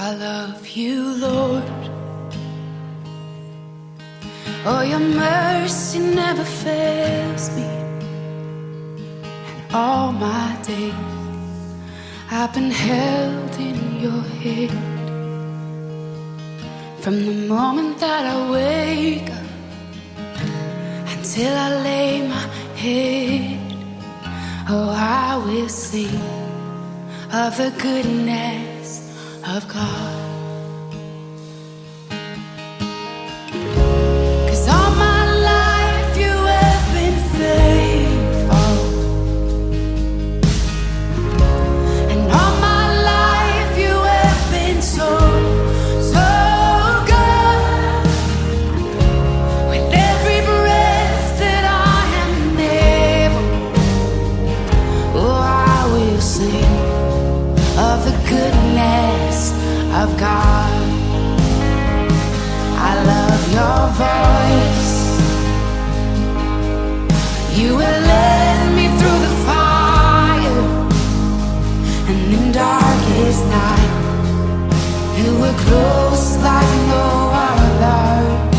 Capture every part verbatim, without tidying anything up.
I love you, Lord. Oh, your mercy never fails me. And all my days I've been held in your hand. From the moment that I wake up until I lay my head, oh, I will sing of the goodness of God. 'Cause all my life you have been faithful, and all my life you have been so, so good. With every breath that I am able, oh, I will sing of the goodness of God. I love your voice. You will lead me through the fire, and in darkest night you were close like no other.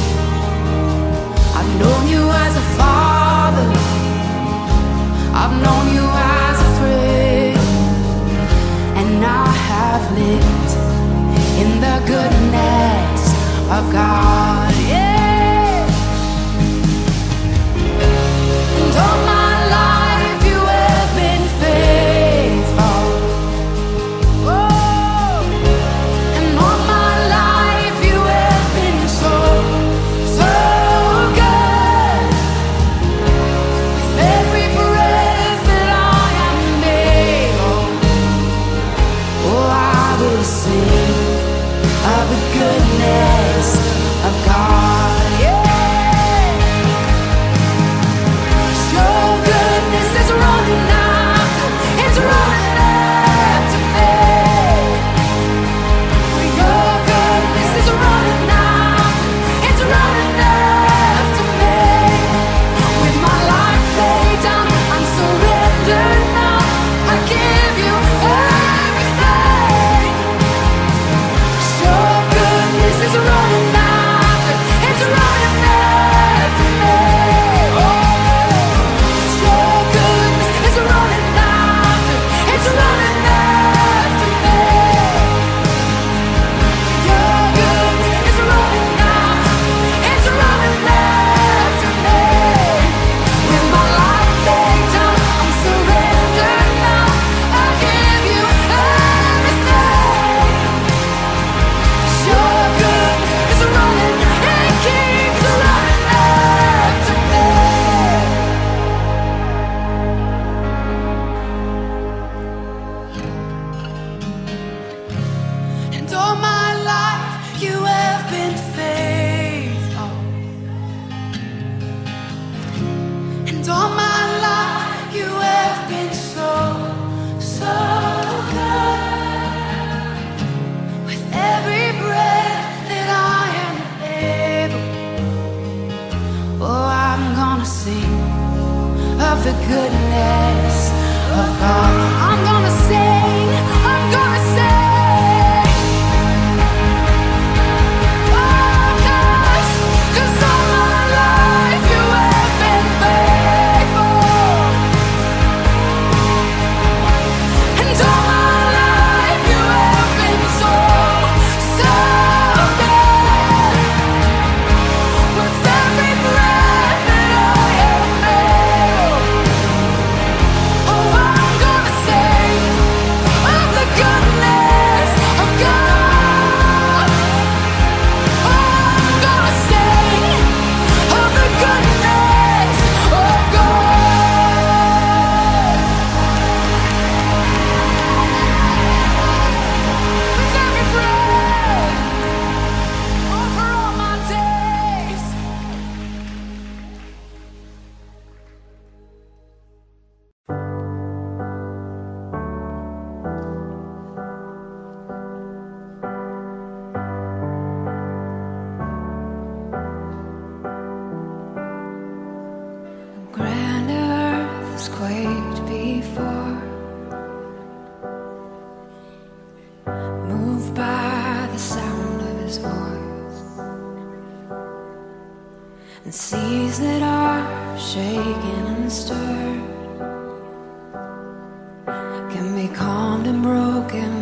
I've known you as a father, I've known you as a friend, and I have lived in the goodness of God, yeah. And all my life you have been faithful. Oh, and all my life you have been so, so good. With every breath that I am able, oh, I will sing of the goodness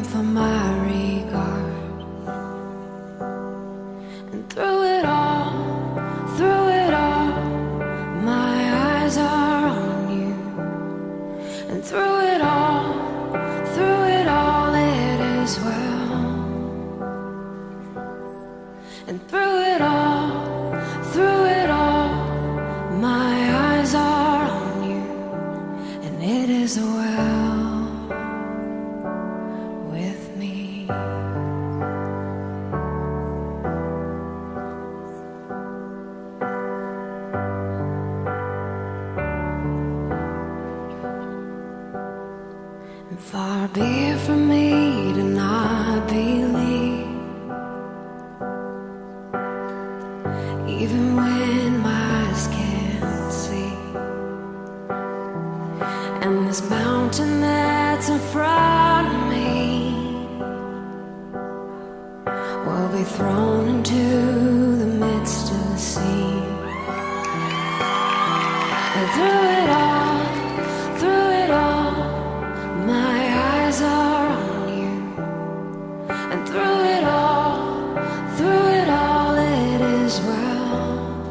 for my regard. And through it all, through it all, my eyes are on you. And through it all, through it all, it is well. And through it all, through it all, my eyes are on you. And it is well with me. And far be it from me to not believe, even when my eyes can't see. And this mountain that's in front of me will be thrown into the midst of the sea. And through it all, through it all, my eyes are on you. And through it all, through it all, it is well.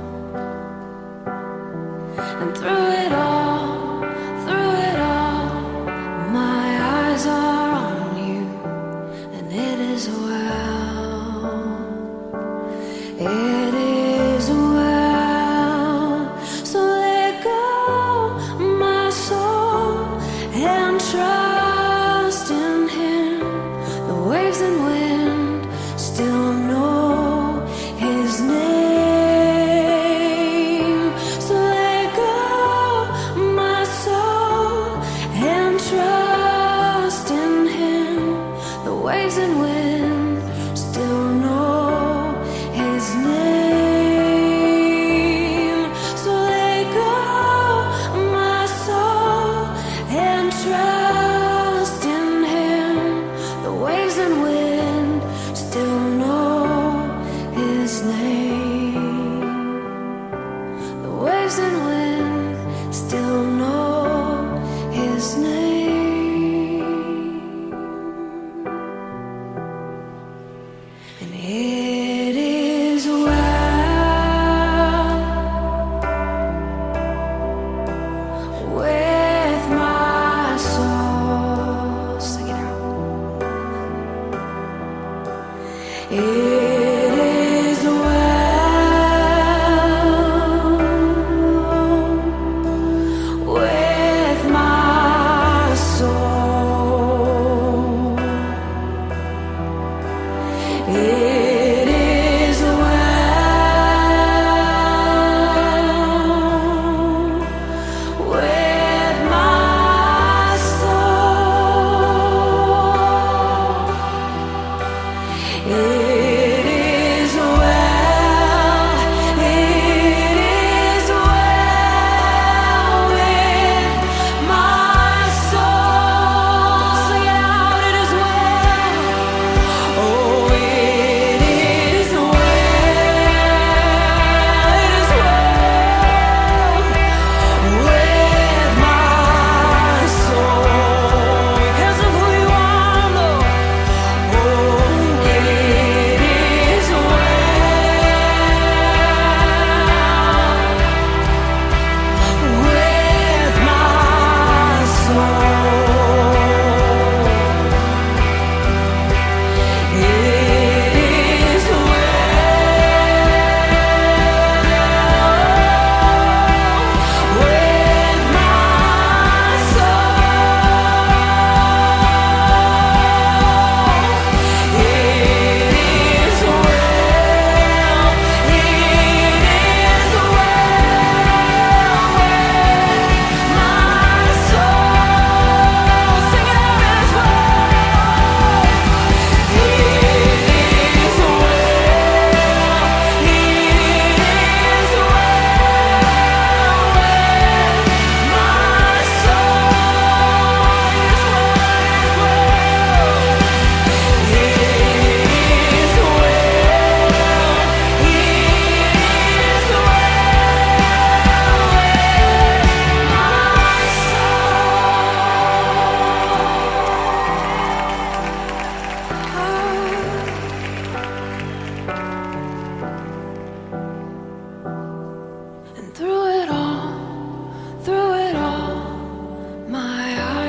And through it all, through it all, my eyes are on you. And it is well. It is well. So let go, my soul, and trust in Him. The waves and wind still know His name. So let go, my soul, and trust in Him. The waves and wind still know His name. So let go, my soul, and trust in Him. The waves and wind still know His name. The waves and wind still know His name. And it is well with my soul. Sing it out. It is well with my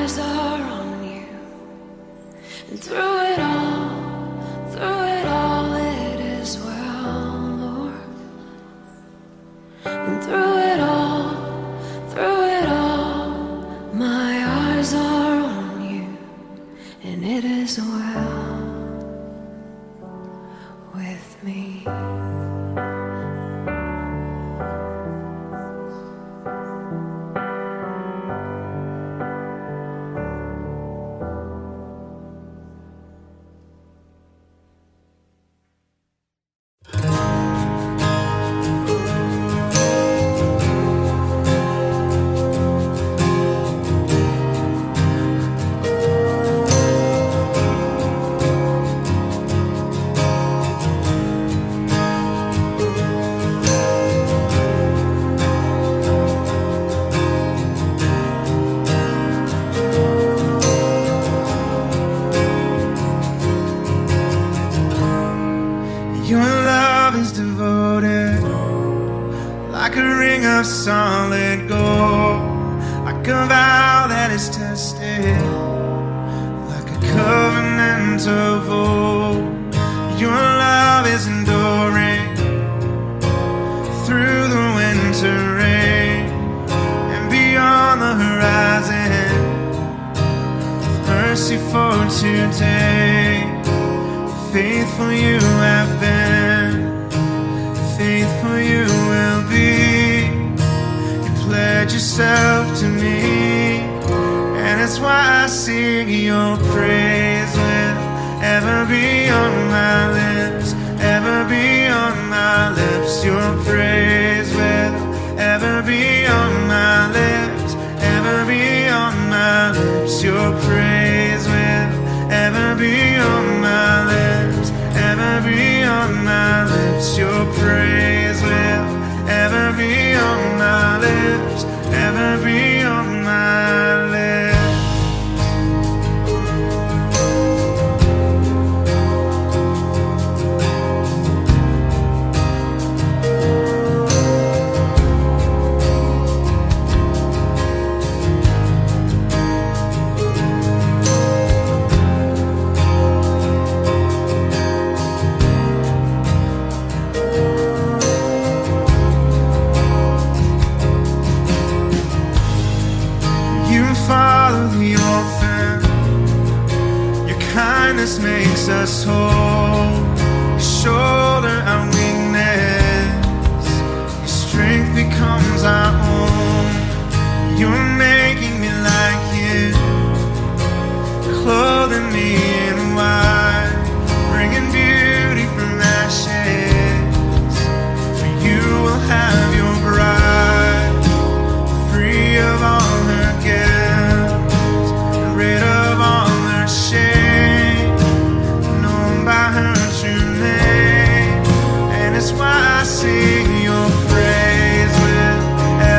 eyes are on you. And through it all, through it all, it is well, Lord. And through it all, through it all, my eyes are on you, and it is well with me. Solid gold, like a vow that is tested, like a covenant of old. Your love is enduring through the winter rain and beyond the horizon. With mercy for today, faithful you have been, faithful you will be. Pledge yourself to me, and it's why I sing your praise will ever be on my lips, ever be on my lips. Your praise will ever be on my lips, ever be on my lips. Your praise will ever be on my lips, ever be on my lips. Your praise will ever be on my lips, ever be on my lips. Father the orphan, your kindness makes us whole. You shoulder our weakness, your strength becomes our own. You're making me like you, clothing me in white, bringing beauty from ashes. For you will have your bride, free of all her guilt, rid of all her shame, known by her true name. And it's why I sing your praise will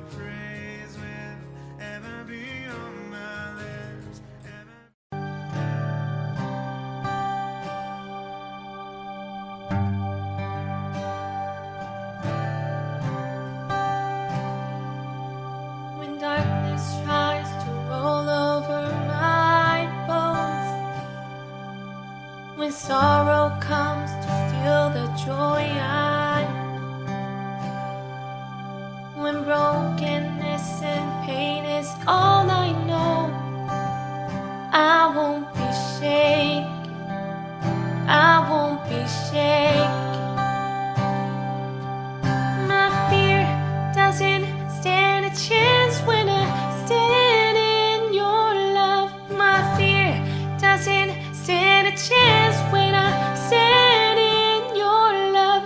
praise will ever be on my lips. Ever When darkness tries to roll over my bones, when sorrow comes to steal the joy I know, when brokenness and pain is all I know, I won't be shaken, I won't be shaken. My fear doesn't stand a chance when I stand in your love. My fear doesn't stand a chance when I stand in your love.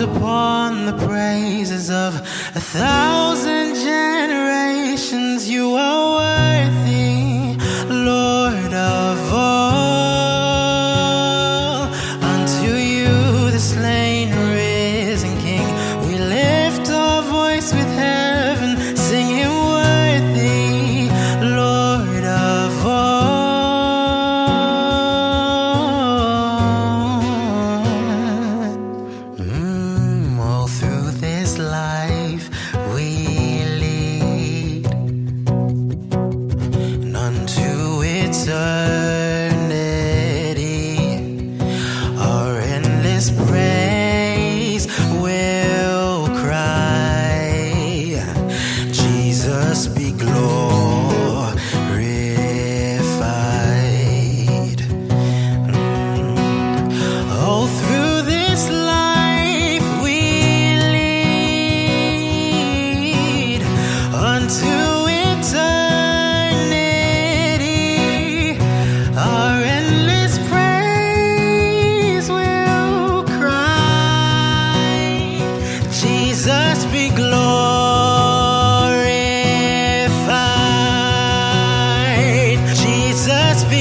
upon the praises of a thousand generations. You are worthy, Lord of all. Unto you, the slain, risen King, we lift our voice with heaven, singing worthy, Lord of all. Mm, all through this life we lead, and unto eternity our endless praise will cry. Jesus be glorified. Mm. All through this life we lead, unto eternity our endless praise will cry. Jesus be glorified. Jesus be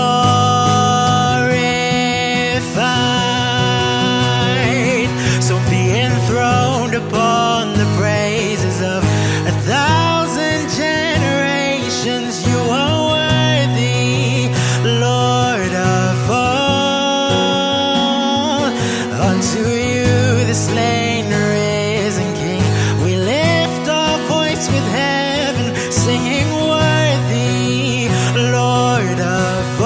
glorified. So be enthroned upon the praises of a thousand generations. You are worthy, Lord of all. Unto you, the slain, risen King, we lift our voice with heaven, singing worthy, Lord of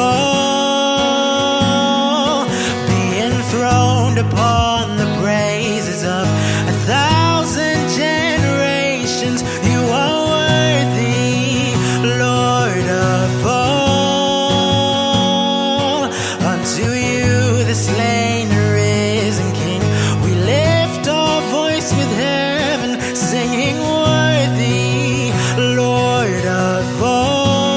all. Be enthroned upon the praises of a thousand generations. You are worthy, Lord of all. Unto you, the slain, risen King, we lift our voice with heaven, singing worthy, Lord of all.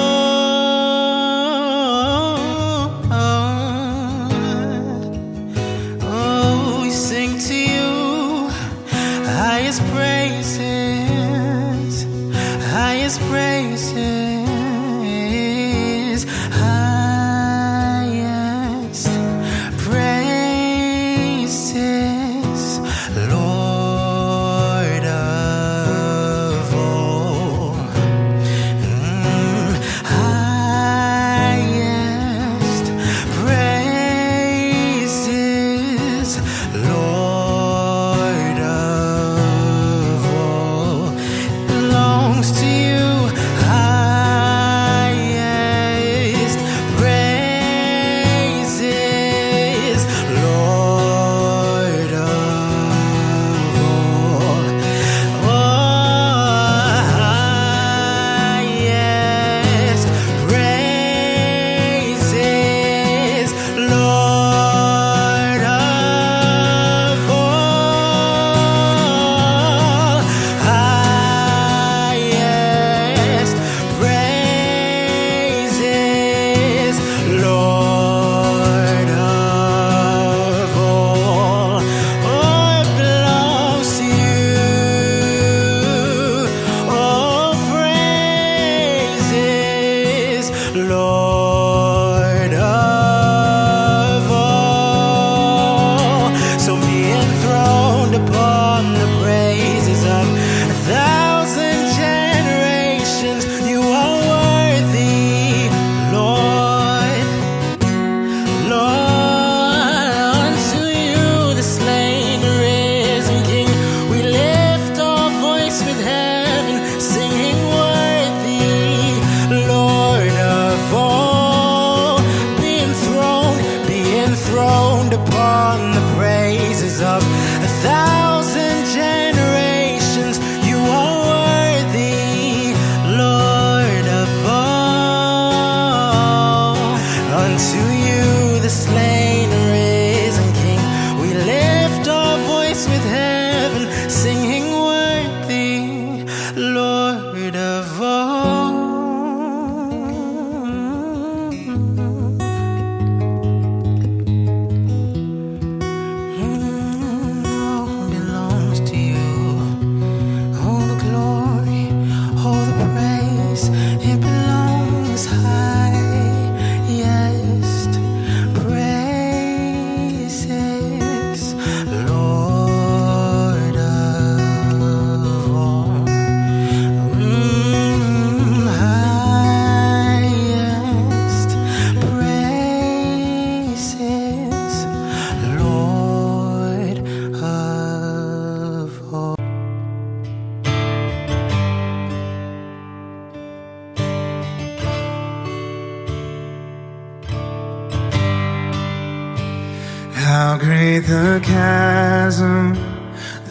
Oh, we sing to you highest praises, highest praises, highest praises, Lord of all. Mm, highest praises, Lord of all. Belongs to you,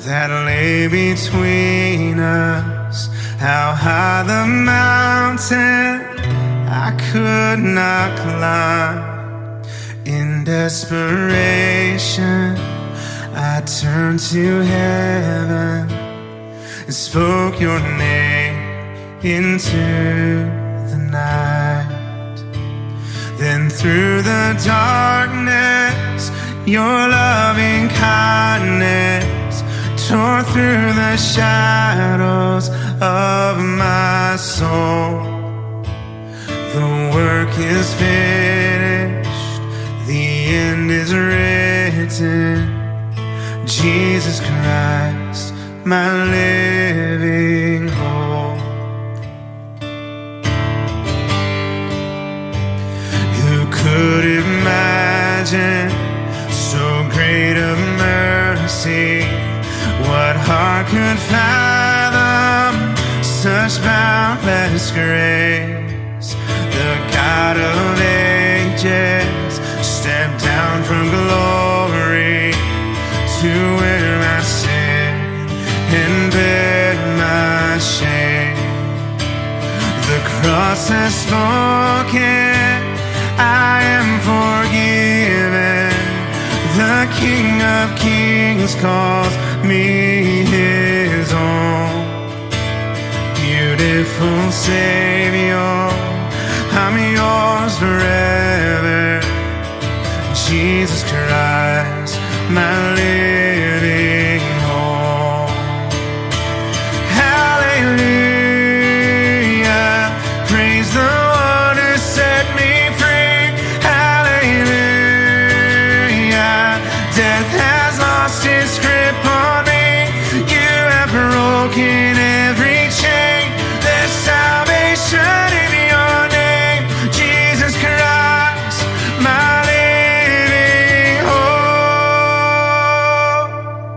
that lay between us. How high the mountain I could not climb. In desperation, I turned to heaven and spoke your name into the night. Then through the darkness, your loving kindness tore through the shadows of my soul. The work is finished, the end is written. Jesus Christ, my living hope. Who could imagine so great a mercy? What heart could fathom such boundless grace? The God of ages stepped down from glory to wear my sin and bear my shame. The cross has spoken, I am forgiven. The King of Kings calls me his own. Beautiful Savior, I'm yours forever. Jesus Christ, my living hope. Hallelujah, praise the one who set me free. Hallelujah, death has lost its grip on me. You have broken every chain. There's salvation in your name, Jesus Christ, my living hope.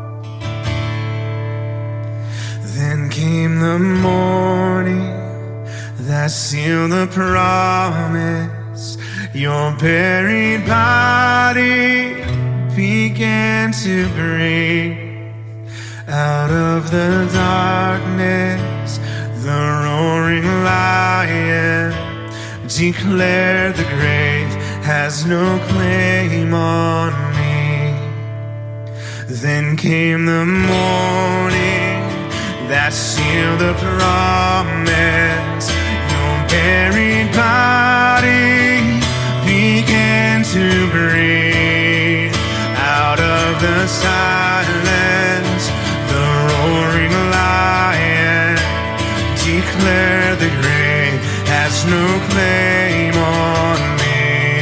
Then came the morning that sealed the promise. Your buried body began to breathe. Out of the darkness, the roaring lion declared the grave has no claim on me. Then came the morning that sealed the promise. Your buried body began to breathe. Out of the silence, the roaring lion declared the grave has no claim on me.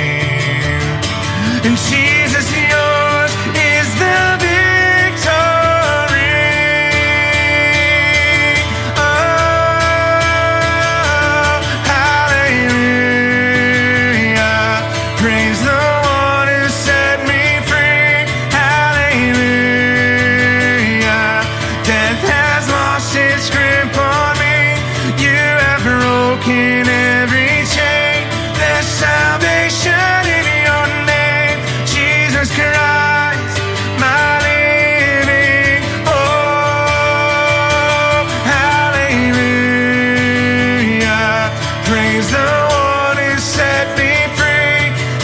And Jesus, yours is the victory. Oh, hallelujah, praise the one who set me free. Hallelujah, death has lost its grip on me. You have broken every chain. There's salvation in your name, Jesus Christ, my living hope. Hallelujah, praise the one who set me free.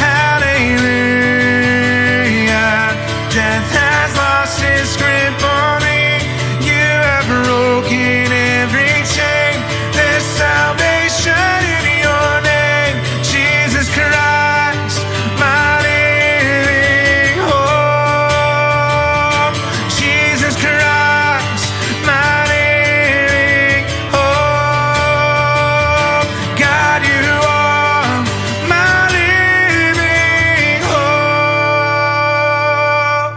Hallelujah, death has lost its grip on me. You have broken every chain. There's salvation in your name, Jesus Christ, my living hope. Jesus Christ, my living hope. God, you are my living hope.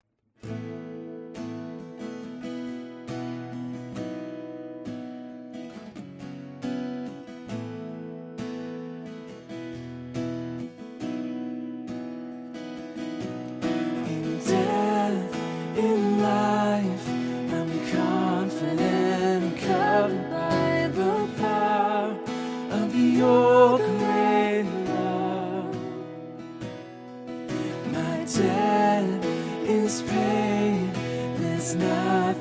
In death, in life, I'm confident, covered by the power of your great love. My debt is paid, there's nothing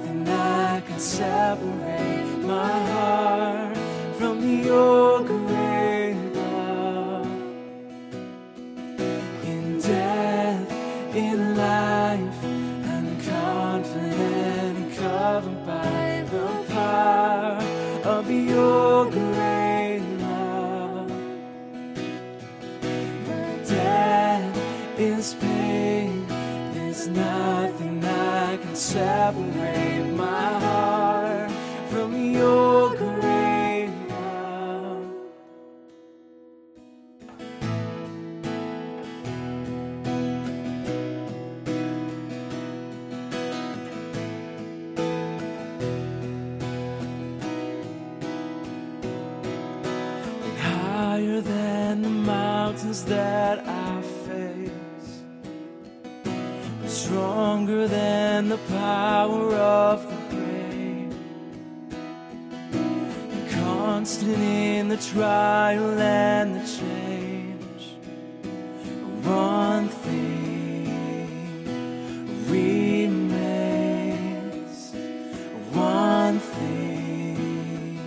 can separate my heart from your great love. In death, in life, I'm confident and covered by the power of your great love. My debt is paid. There's nothing that can separate my heart from your great love. Higher than the mountains that I face, stronger than the power of the grave, constant in the trial and the change. One thing remains, one thing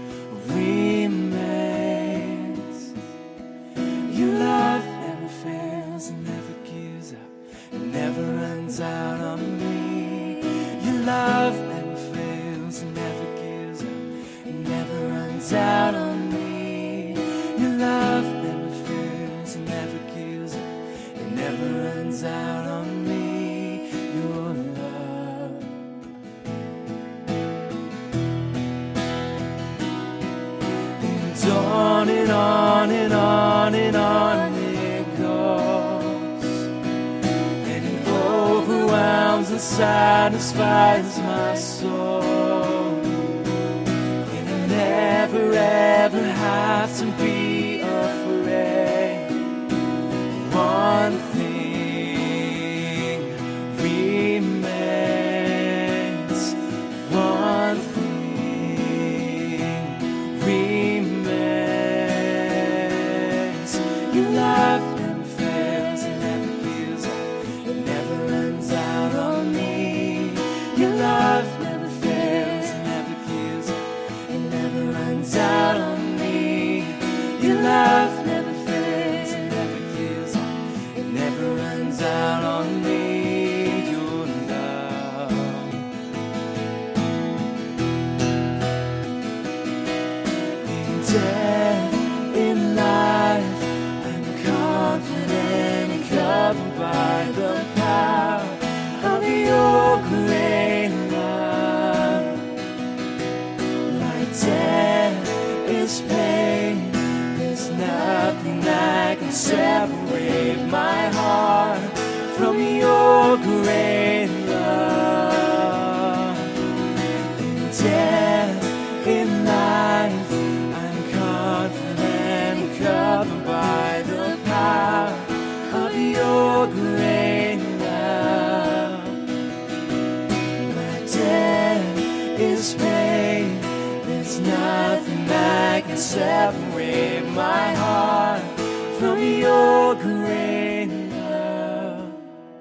remains. Your love never fails and never gives up, it never runs out on me. Your love never fails and never gives up, it never runs out on me. Your love never fails and never gives up, it never runs out on me. Your love. And on and on and on and on it goes, and it overwhelms and satisfies my soul. And I never ever have to be afraid. One thing remains, one thing remains. Your love never fails, it never gives up, it never runs out on me. Your love never fails, it never gives up, it never runs out on me. Your love never fails, it never gives up, it never runs out on me. Your love. In death, in life, I'm confident and covered by the power of your great love. My debt is paid. There's nothing that can separate my heart from your great love. In death, in life, I'm confident and covered by the power of your great love. My debt is paid. There's nothing that can separate my heart from your great love.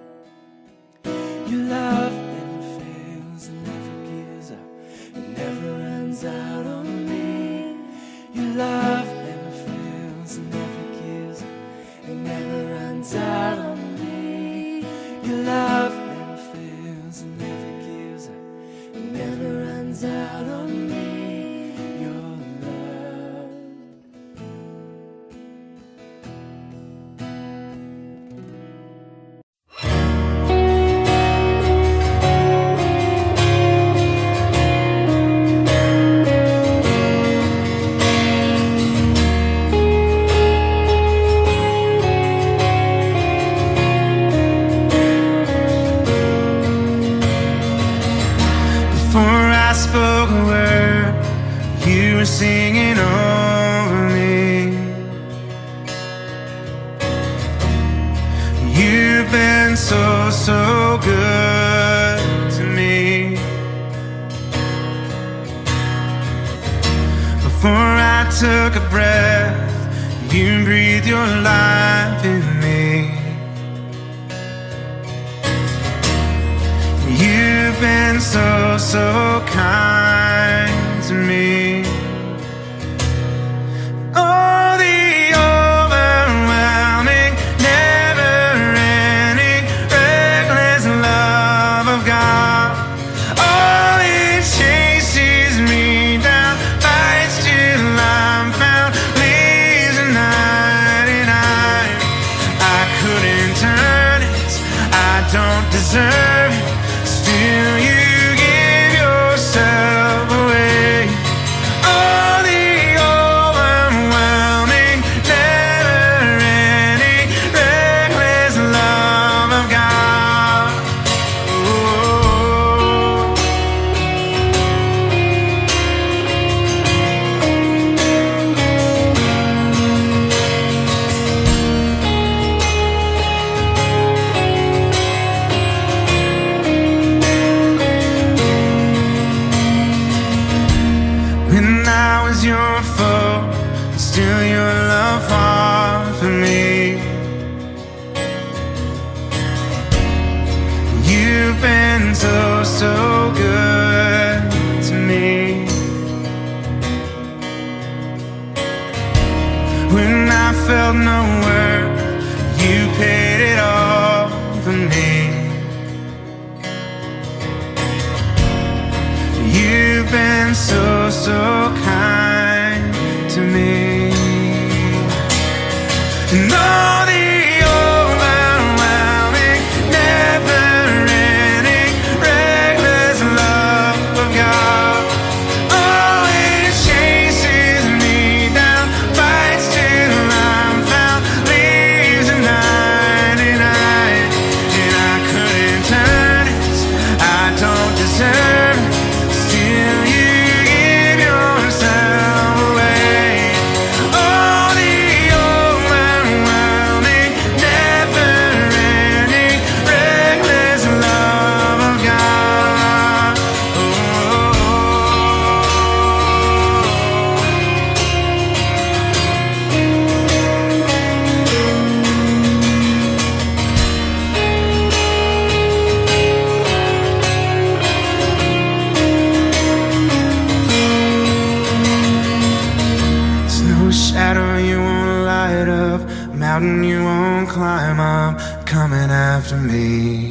Your love never fails and never gives up, it never runs out on me. Your love never fails and never gives up, it never runs out on me. Your love never fails and never gives up, it never runs out on me. Your love. Before I spoke a word, you were singing over me. You've been so, so good to me. Before I took a breath, you breathed your life in me. You've been so, so kind to me. Oh, the overwhelming, never-ending, reckless love of God. Oh, it chases me down, fights till I'm found, leaves a ninety-nine. I couldn't turn it, I don't deserve it, still you give yourself away. Oh, the overwhelming, never-ending, reckless love of God. Oh. When I was your foe, still your love fought for me. You've been so, so good to me. When I felt no worth, you paid it all for me. You've been so, so kind to me. And all the overwhelming, never-ending, reckless love of God. Oh, it chases me down, fights till I'm found, leaves a ninety-nine. And I couldn't turn it, I don't deserve it, still you give yourself away. Oh, the overwhelming, never-ending, reckless love of God. Oh. There's no shadow you won't light up, mountain you won't climb up, coming after me.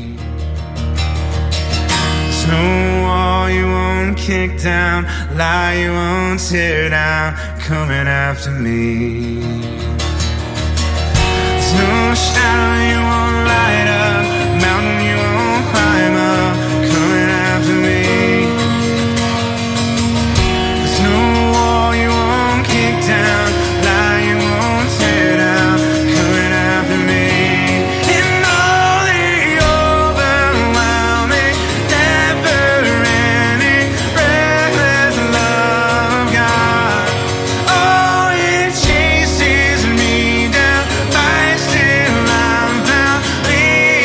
There's no wall you won't kick down, lie you won't tear down, coming after me. There's no shadow you won't light up, mountain you won't climb up, coming after me. There's no wall you won't kick down, lie you won't tear down, coming after me. And all the overwhelming, never-ending, reckless love of God. Oh, it chases me down, fights till I'm found, leaves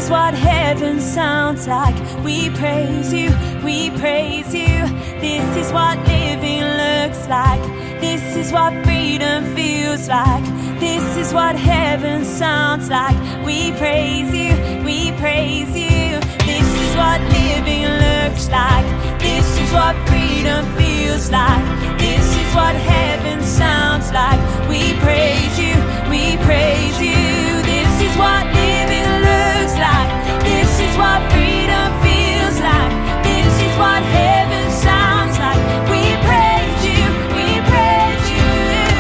is what heaven sounds like. We praise you, we praise you. This is what living looks like. This is what freedom feels like. This is what heaven sounds like. We praise you, we praise you. This is what living looks like. This is what freedom feels like. This is what heaven sounds like. We praise you, we praise you. This is what living looks like. This is what freedom feels like. This is what heaven sounds like. We praise you, we praise you.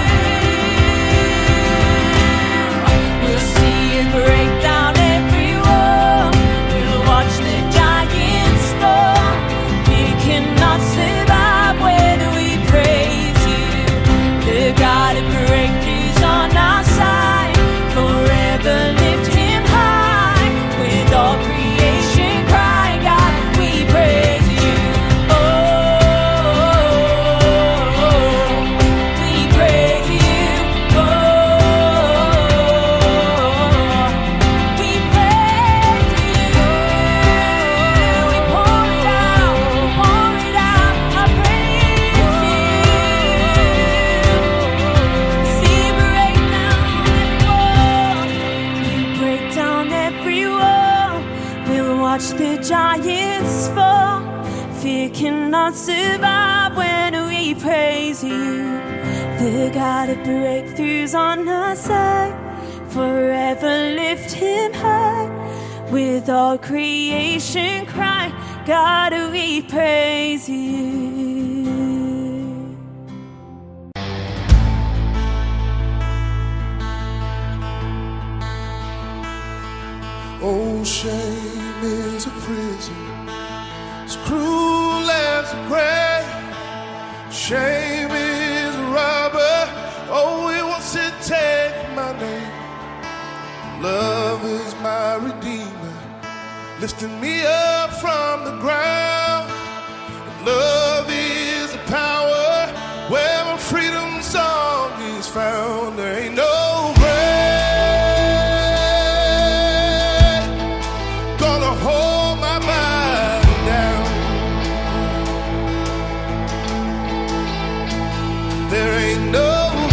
We'll see you break down every wall. We'll watch the giants fall. We cannot survive when we praise you. The God of breakthroughs on our side. Forever lift him high. With all creation cry, God, we praise you. Oh, we praise you. Oh, we praise you. We pour it out, pour it out. I praise you. See break down every wall. We break down every wall. We'll watch the giants fall. Fear cannot survive when we praise you. The God of breakthroughs on our side. Forever lift him high. With all creation cry, God, we praise you. Oh, shame is a prison, as cruel as the grave. Shame is a robber, oh, it wants to take my name. Love is my redeemer, lifting me up from the ground. And love is the power where my freedom song is found. There ain't no grave gonna hold my body down. There ain't no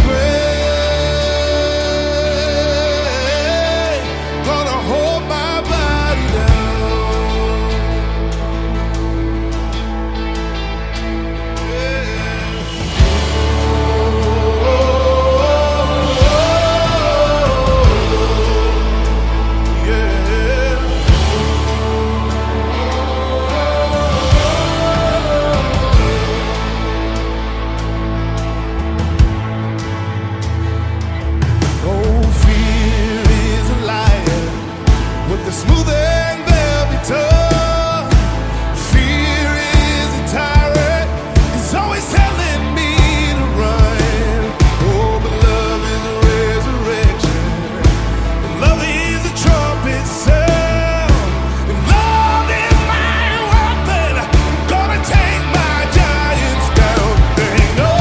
grave gonna hold my body down. Yeah. Oh, yeah. Oh, fear is a liar with a smooth and velvet tongue. Fear is a tyrant, he's always telling me to run. Oh, but love is a resurrection, and love is a trumpet sound. And love is my weapon, gonna take my giants down. There ain't no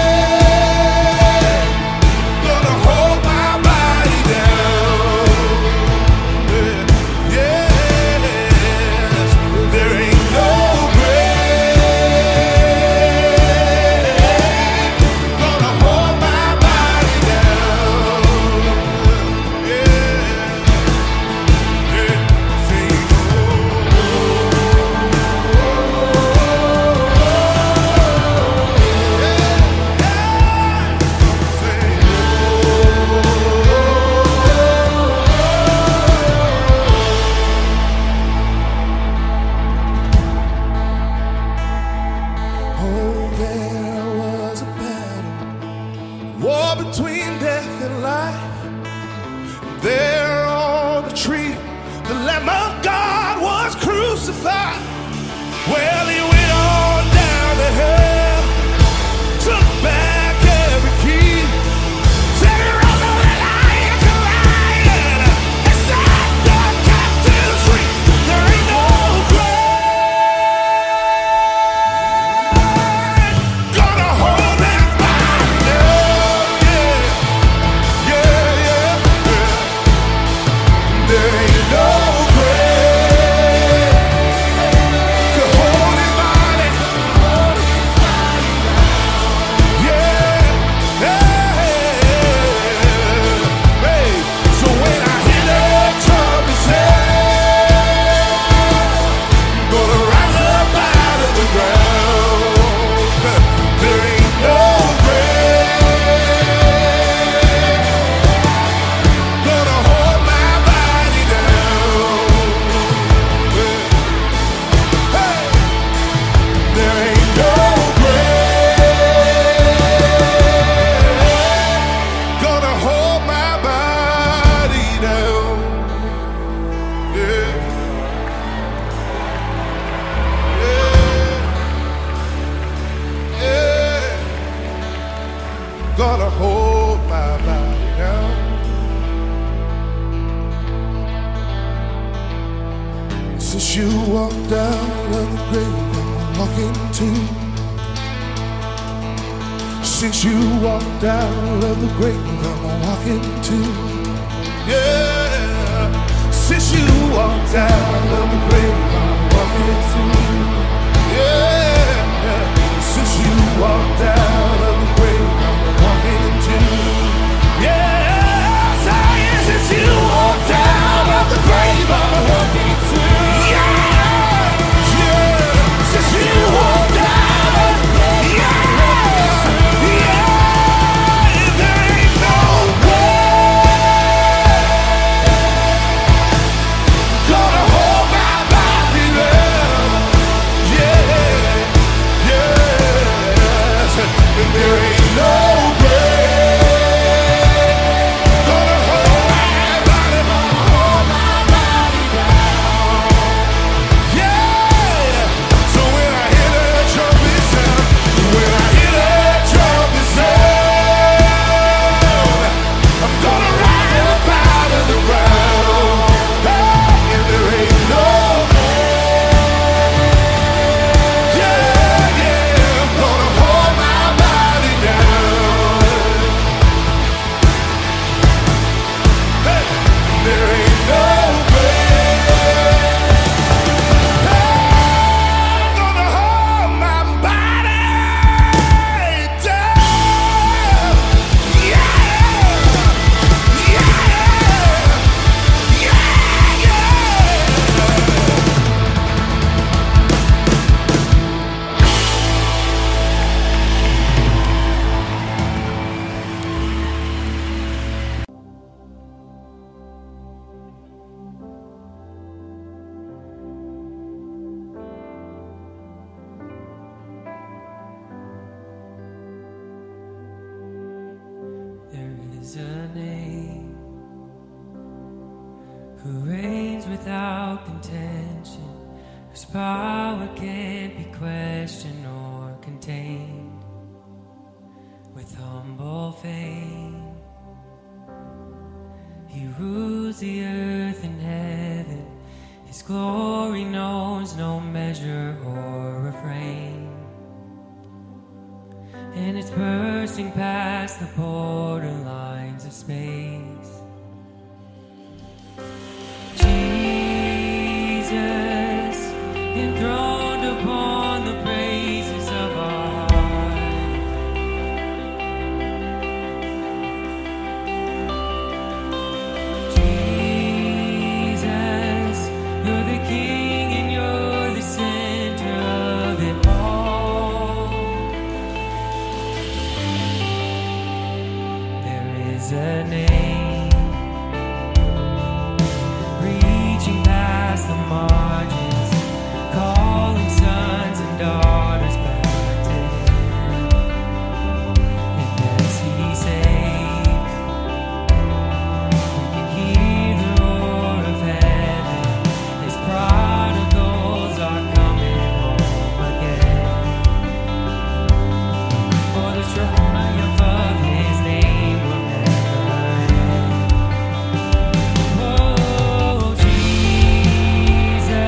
grave gonna hold my body down. There ain't no grave could hold His body. Yeah, hey, hey. So when I hear that trumpet sound, gonna rise up out of the ground. There ain't no gonna hold my body down. Since you walked out of the grave, I'm walking too. Since you walked out of the grave, I'm walking too. Yeah. Since you walked out of the grave, I'm walking too. Yeah. Since you walked out of the grave, I'm walking too. Yes, I am. Since you walked out of the grave, I'm walking too. Yeah, yeah. Since you walked out of the grave, yeah, yeah. There ain't no grave gonna hold my body down. Yeah, yes. And there ain't no is a name who reigns without contention, whose power can't be questioned or contained. With humble fame, He rules the earth and heaven. His glory knows no measure or refrain, and it's bursting past the borderlines of space. Jesus, enthroned upon the praises of our heart. Jesus, you're the King and you're the center of it all. There is a name reaching past the margins, calling sons and daughters back to Him. And as He saves, we can hear the roar of heaven. His prodigals are coming home again. For the triumph of His name will never end. Oh, Jesus.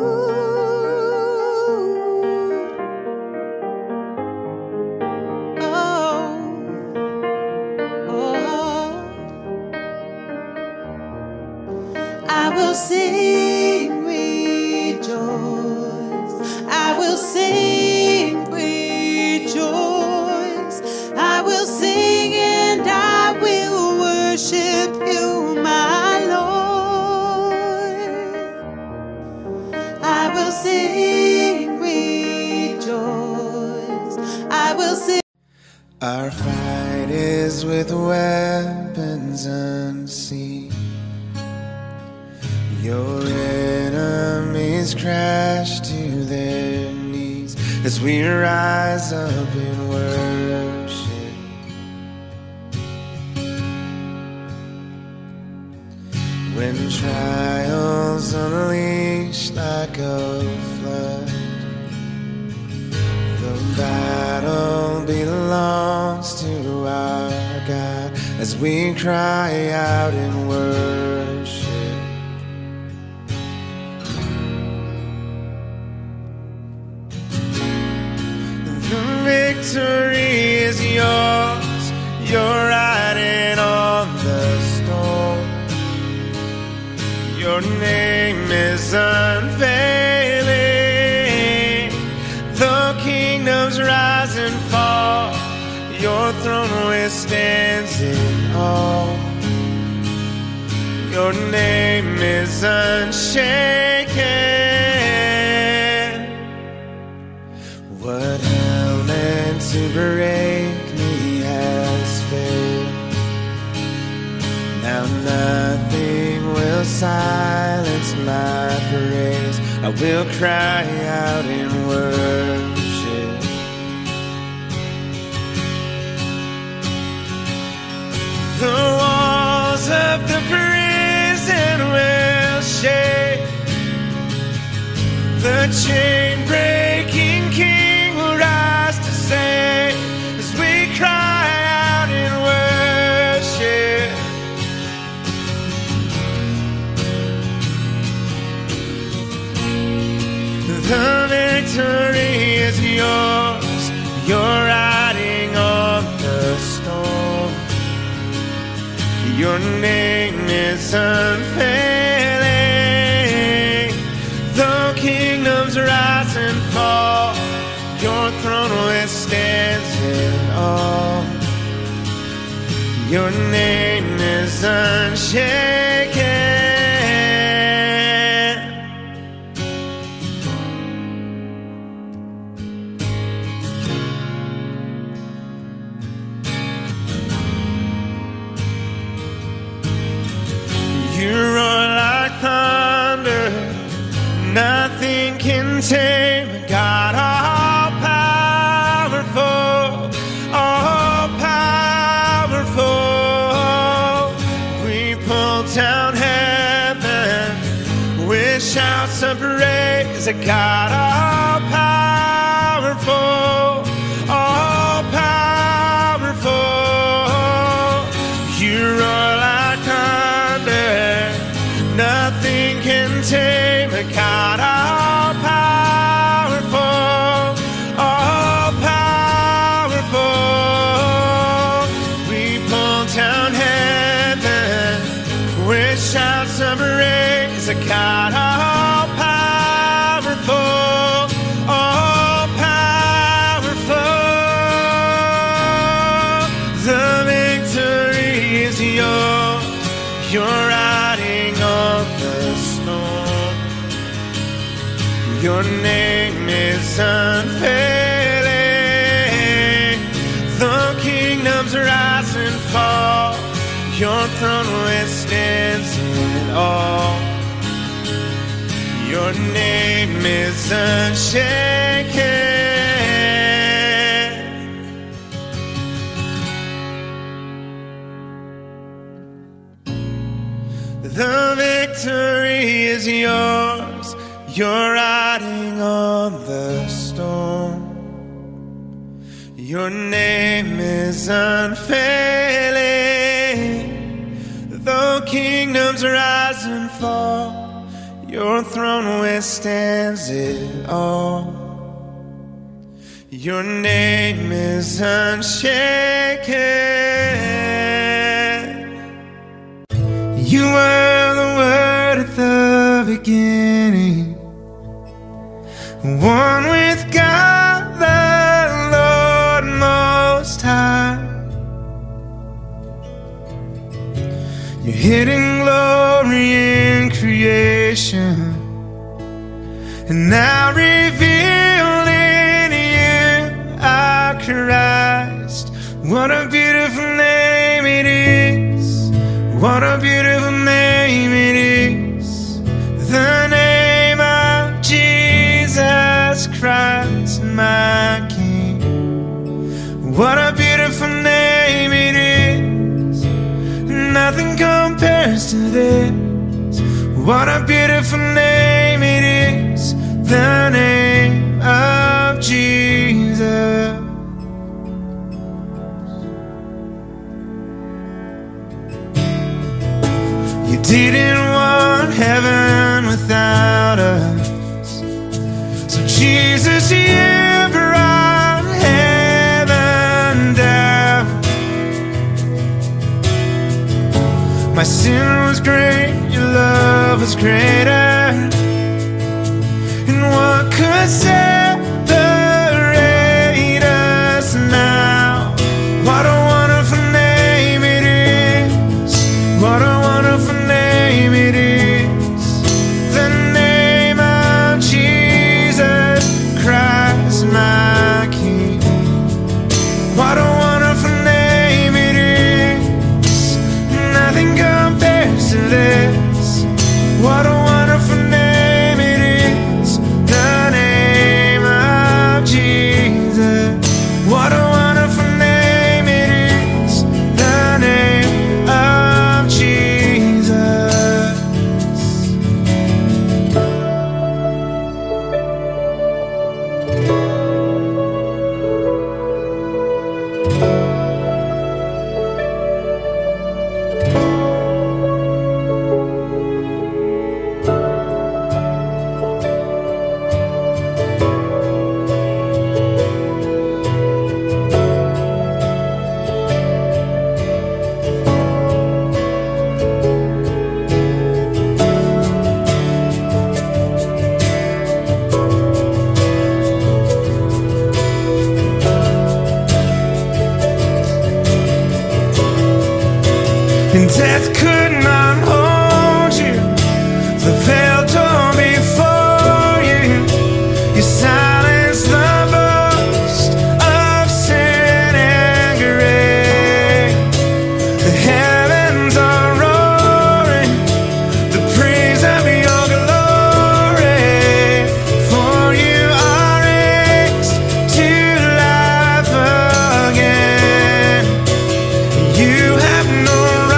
I will sing, rejoice. I will sing, rejoice. I will sing and I will worship you, my Lord. I will sing, rejoice. I will sing. Our fight is with weapons unseen. Your enemies crash to their knees as we rise up in worship. When trials unleash like a flood, the battle belongs to our God as we cry out in worship. Victory is yours, you're riding on the storm. Your name is unfailing. The kingdoms rise and fall, your throne withstands it all. Your name is unshaken. What hell meant to break me has failed. Now nothing will silence my praise. I will cry out in worship. The walls of the prison will shake. The chain-breaking King will rise to save as we cry out in worship. The victory is yours, you're riding on the storm. Your name is unfailing. The kingdoms rise and fall, your throne withstands it all. Your name is unshaken. You roar like thunder, nothing can tame God, all powerful, all powerful. We pull down heaven with shouts of praise, God, all powerful, all powerful. You roar like thunder, nothing can tame God, all powerful, all powerful. We pull down heaven with shouts of praise, God, all powerful, all powerful. The victory is yours, you're riding on the storm. Your name is unfailing. The kingdoms rise and fall, your throne withstands it all. Your name is unshaken. The victory is yours, you're riding on the storm. Your name is unfailing. Though kingdoms rise and fall, Your throne withstands it all. Your name is unshaken. You were the Word at the beginning, one with God the Lord Most High. Your hidden glory in creation, and now revealed in you, our Christ. What a beautiful name it is. What a beautiful name it is. The name of Jesus Christ, my King. What a beautiful name it is. Nothing compares to this. What a beautiful name it is. The name of Jesus. You didn't want heaven without us, so Jesus, you brought heaven down. My sin was great, your love was greater, and what could separate us now? What a wonderful name it is. What a wonderful name it is. The name of Jesus Christ, my King. What a wonderful name it is. Nothing compares to this. What a wonderful name it is. The name of Jesus. What a wonderful name it is. The name of Jesus. And death could not hold you. The veil torn before you. You silenced the boast of sin and grave. The heavens are roaring the praise of your glory. For you are raised to life again. You have no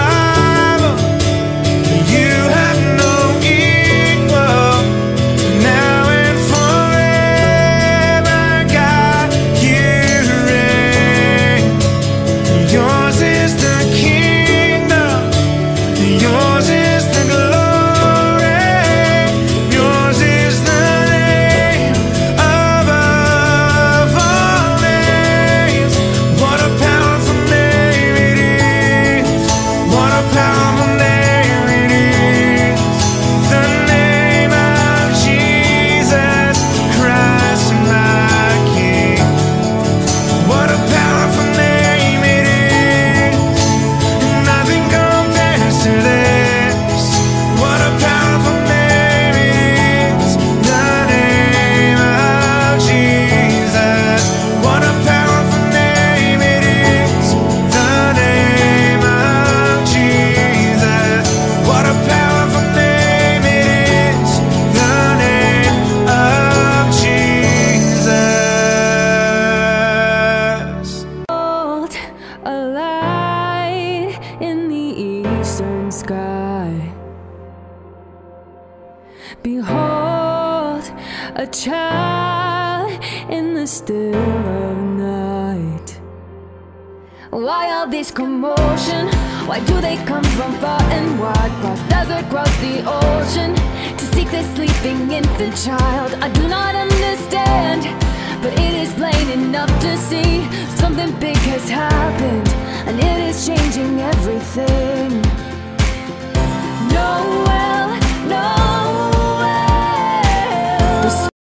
Behold, a child in the still of night. Why all this commotion? Why do they come from far and wide? Cross desert, cross the ocean to seek the sleeping infant child. I do not understand, but it is plain enough to see something big has happened, and it is changing everything. Noel, Noel.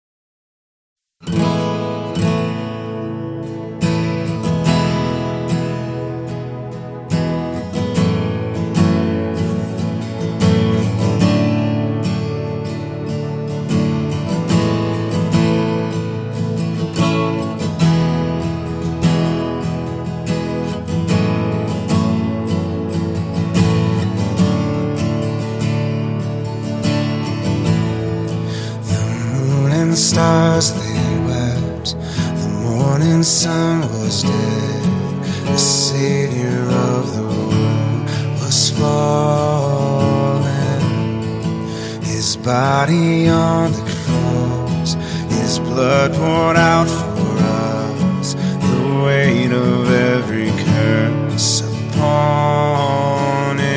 The stars they wept, the morning sun was dead, the Savior of the world was fallen. His body on the cross, his blood poured out for us, the weight of every curse upon him.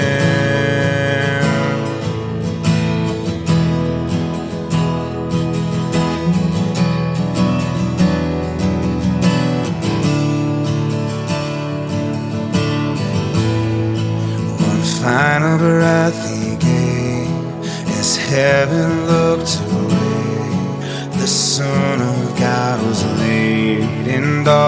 Final breath he gave as heaven looked away. The Son of God was laid in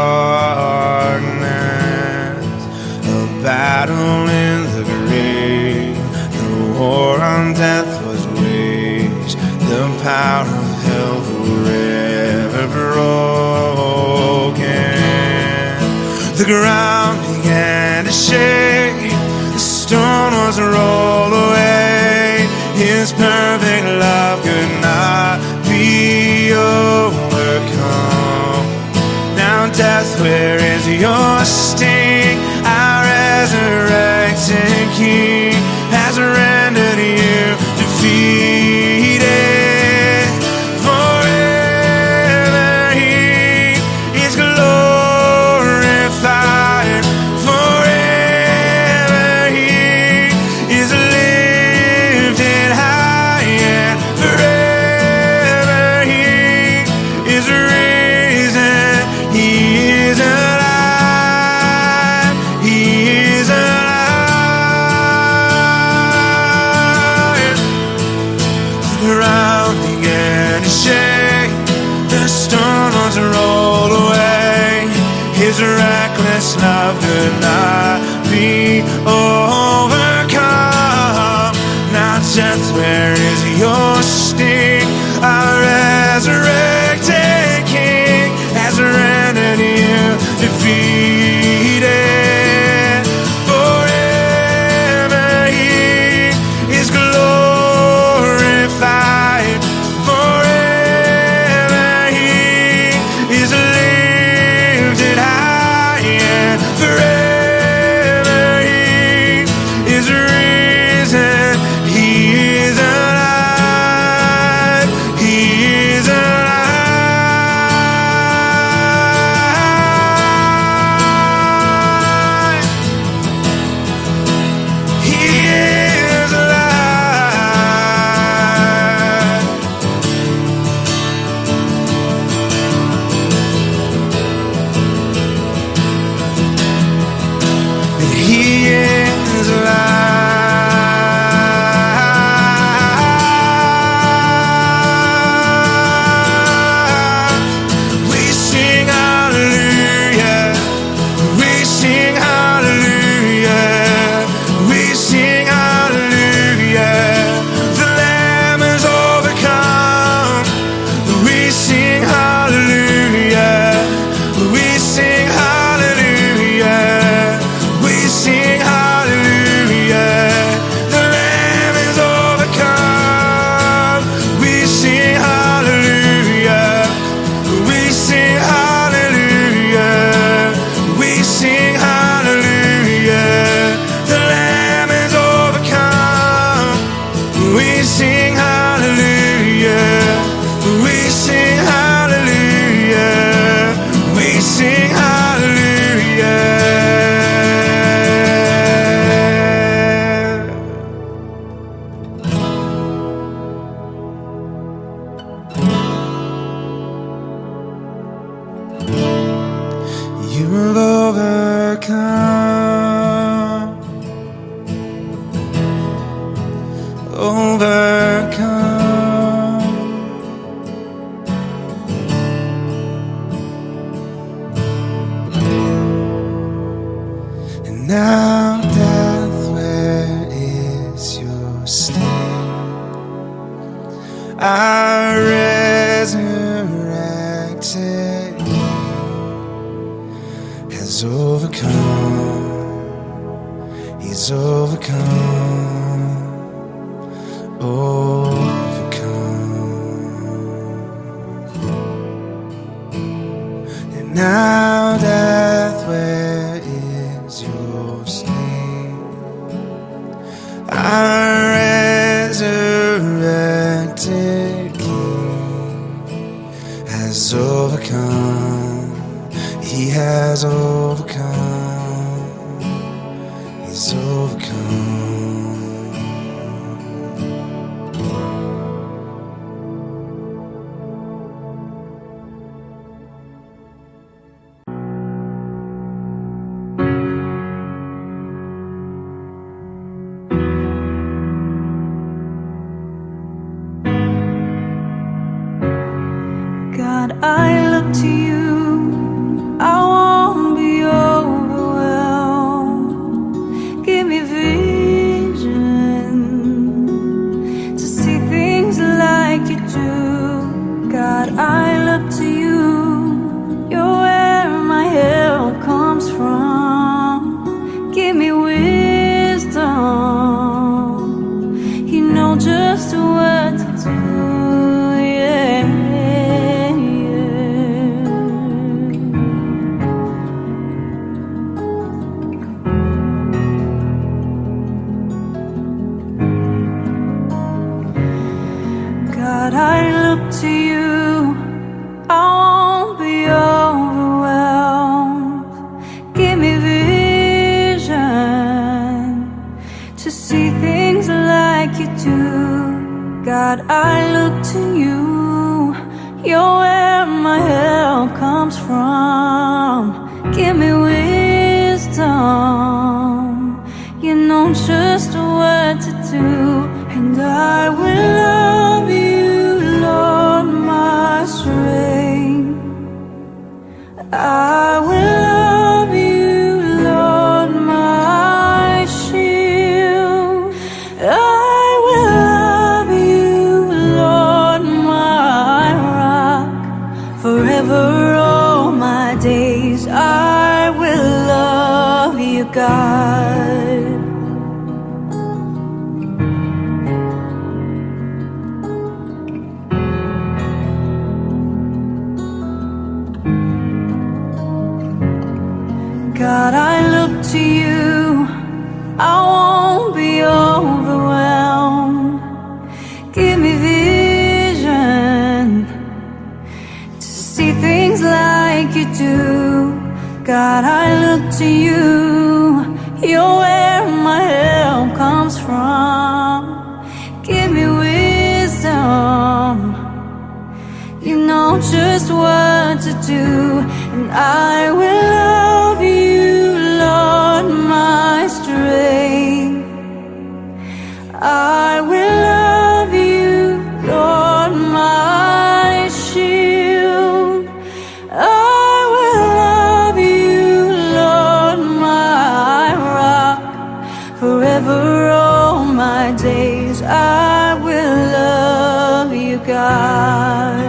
darkness. A battle in the grave, the war on death was waged. The power of hell forever broken. The ground began to shake, stone was rolled away. His perfect love could not be overcome. Now death, where is your sting? Our resurrected King has rendered you defeated. Forever he is glorified. His reckless love could not be overcome. Now death, where is your sting? Our resurrected King has rendered you defeated. Forever he is glorified. Forever he is lifted high. Forever he is risen, he is alive. overcome, overcome. And now, death, where is your sting? Our resurrected has overcome. He's overcome, overcome. And now, death, where is your sting? Our resurrected King has overcome. He has overcome. He's overcome. God, I look to you. I won't be overwhelmed. Give me vision to see things like you do. God, I look to you. You're where my help comes from. Give me wisdom. You know just what to do. Yeah. God, I look to you. I won't be overwhelmed. Give me vision to see things like you do. God, I look to you. You're where my help comes from. Give me wisdom. You know just what to do. And I will love you, Lord, my strength. I will love you, Lord, my shield. I will love you, Lord, my rock. Forever all my days I will love you, God. God, I look to you. I won't be overwhelmed. Give me vision to see things like you do. God, I look to you. You're where my help comes from. Give me wisdom. You know just what to do. And I will love you, Lord, my strength. I will love you, Lord, my shield. I will love you, Lord, my rock. Forever all my days I will love you, God.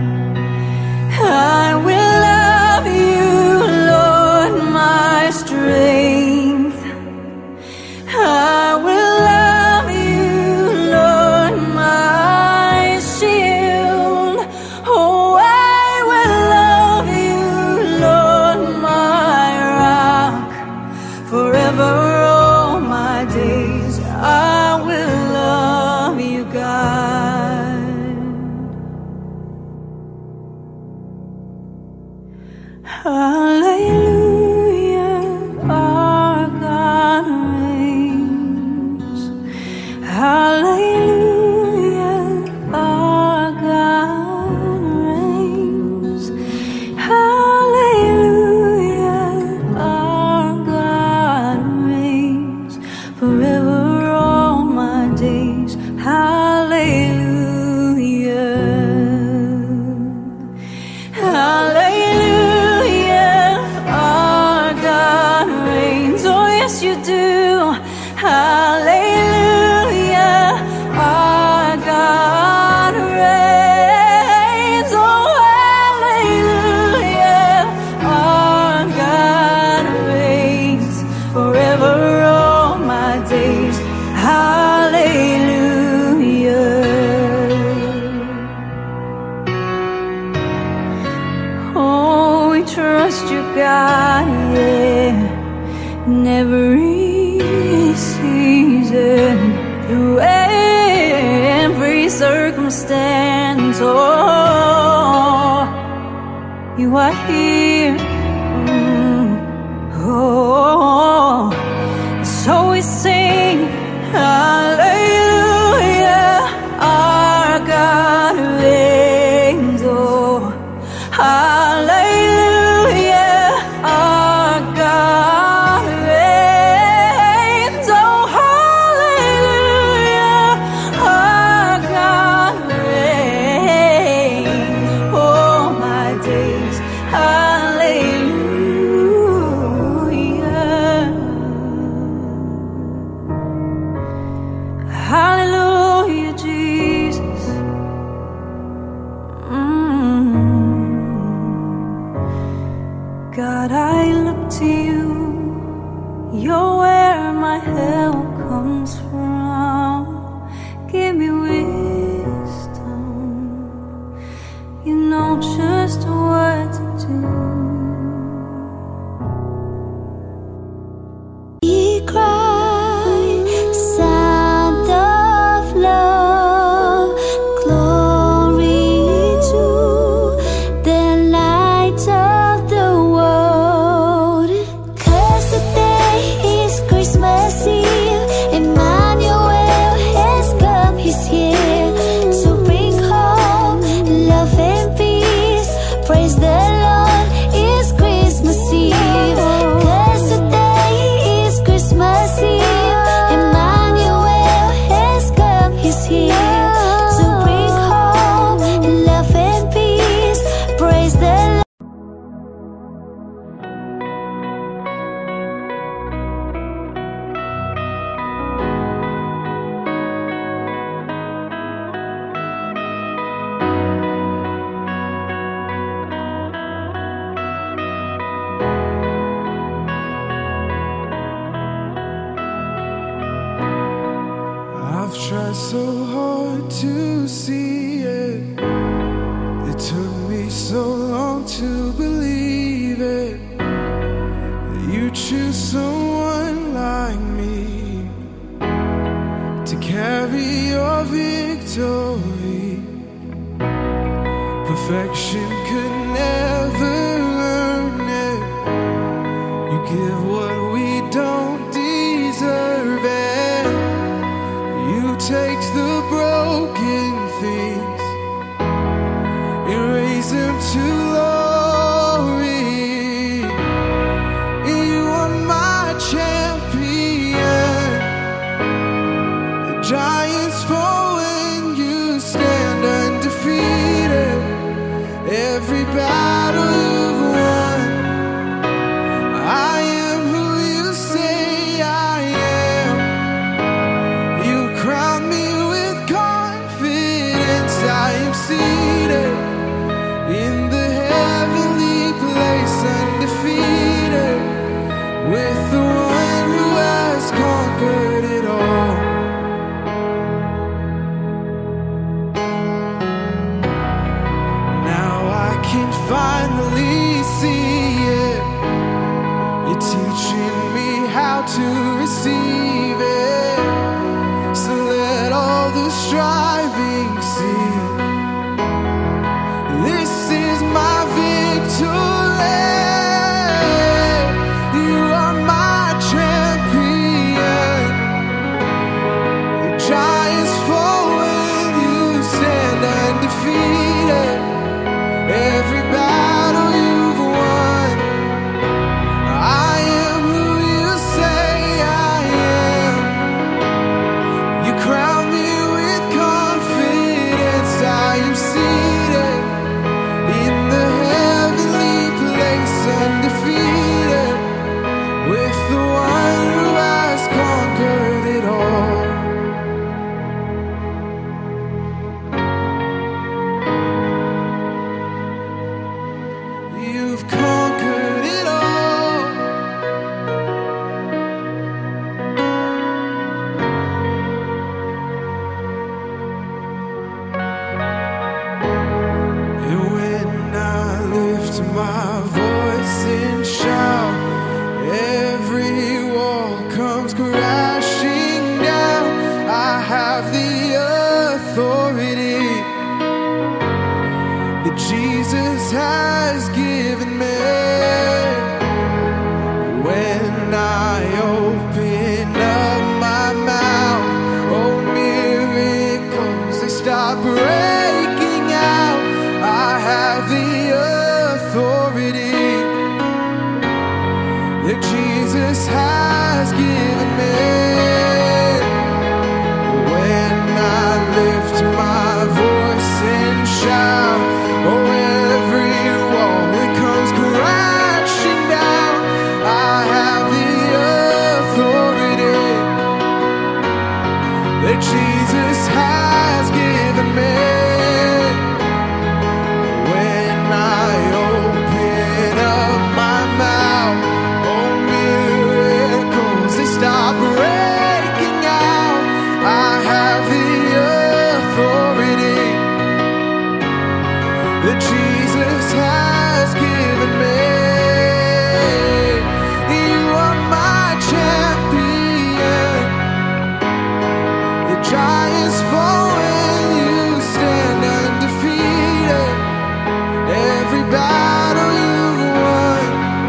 I will love you, Lord, my strength. I will love you, Lord, my shield. Oh, I will love you, Lord, my rock. Forever all my days I will love you, God. Hallelujah, our God reigns. Hallelujah, our God reigns. Hallelujah, our we trust you, God, yeah. In every season, through every circumstance, oh, you are here. Mm. Oh, so we sing hallelujah, our God reigns. Oh, hallelujah, our God reigns. Oh, hallelujah, our God reigns. All my days, hallelujah. Hallelujah, Jesus. Mm. God, I look to you. You're where my help comes from. Give me wisdom. You know just what to do. We cry, sound of love, glory to the light of the world. 'Cause today is Christmas Eve, Emmanuel has come, he's here to bring hope, love and peace. Praise the Lord, it's Christmas Eve. 'Cause today is Christmas Eve, Emmanuel has come, he's here to bring hope, love and peace. Praise the Lord. I've tried so hard to see it. It took me so long to believe it. That you choose someone like me to carry your victory. Perfection could never earn it. You give what we don't deserve it. You take the broken things and raise them to glory. You are my champion. The giants fall when you stand undefeated. Every battle you've won. I am who you say I am. You crown me with confidence. I am seated in the heavenly place, undefeated, with the one who has conquered it all. Now I can finally see it. You're teaching me how to receive it. So let all the striving see. This is my victory. You are my champion. The giants fall when you stand undefeated. Every battle you've won. I am who you say I am. You crown me with confidence. I am seated in the heavenly place, undefeated, with the one who has conquered it all. You've conquered it all. And when I lift my voice Jesus has given me. When I open up my mouth, oh, miracles, they stop breaking out. I have the authority that Jesus has given me. When I lift my voice and shout, oh, every wall that comes crashing down, I have the authority that Jesus has given me. When I open up my mouth, oh, miracles, they stop breaking out. I have the authority that Jesus has given me. You are my champion. The giants fall when you stand undefeated. Every battle you've won.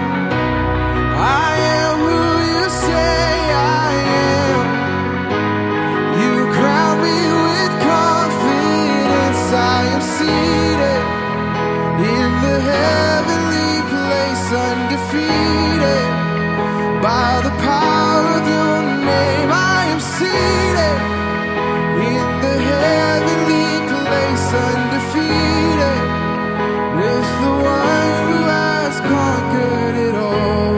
I am who you say I am. You crown me with confidence. I am seated in the heavenly place, undefeated. By the power of your name, I am seated in the heavenly place, undefeated, with the one who has conquered it all.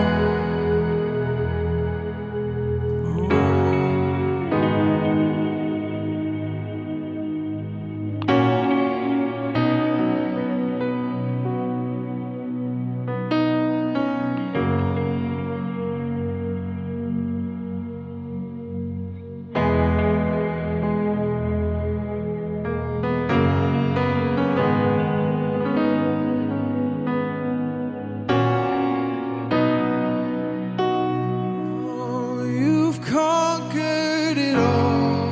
Oh, you've conquered it all.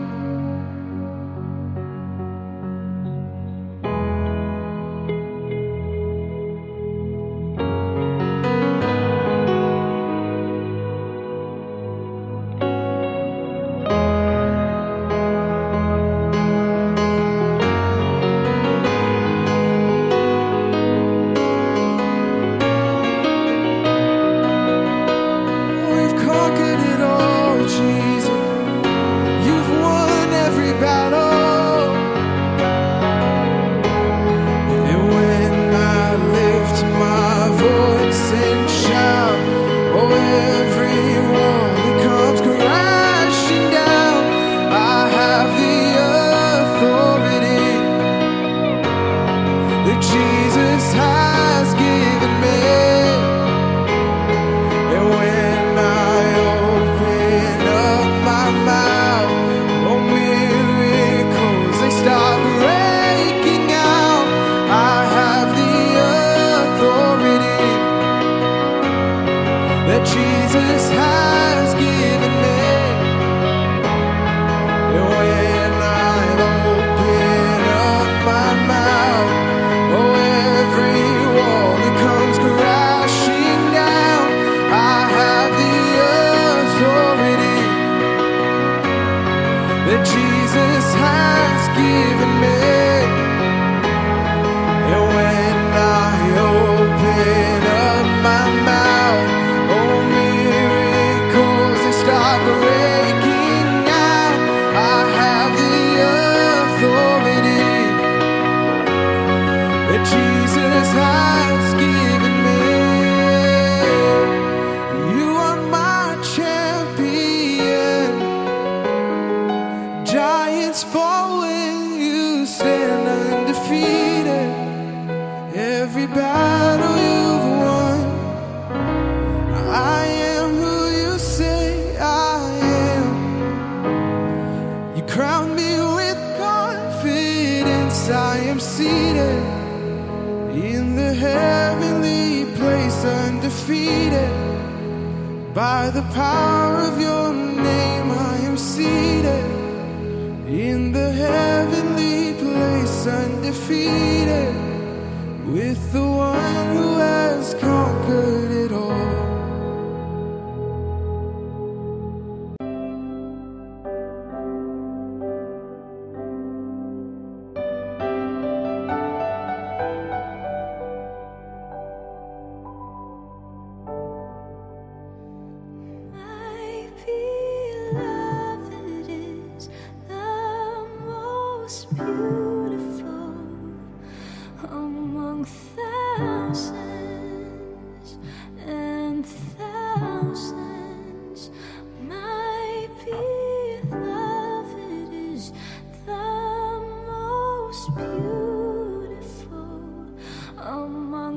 We've conquered it all, Jesus. You've won every battle. And when I lift my voice and shout, oh, every wall that comes crashing down, I have the authority that Jesus has given me. And when I open up my mouth, oh, miracles, they stop breaking out. I have the authority that Jesus has given me. And when I open up my mouth, oh, every wall that comes crashing down, I have the authority that Jesus has given me. And when I open up my mouth, oh, miracles, they stop breaking out. I have the authority that Jesus has given me. You are my champion. Giants fall when you stand undefeated. Every battle you've won. I am who you say I am. You crown me with confidence. I am seated in the heavenly place, undefeated. By the power of your name, I am seated in the heavenly place, undefeated. with the one who has conquered it all. Beautiful among thousands and thousands. My beloved is the most beautiful among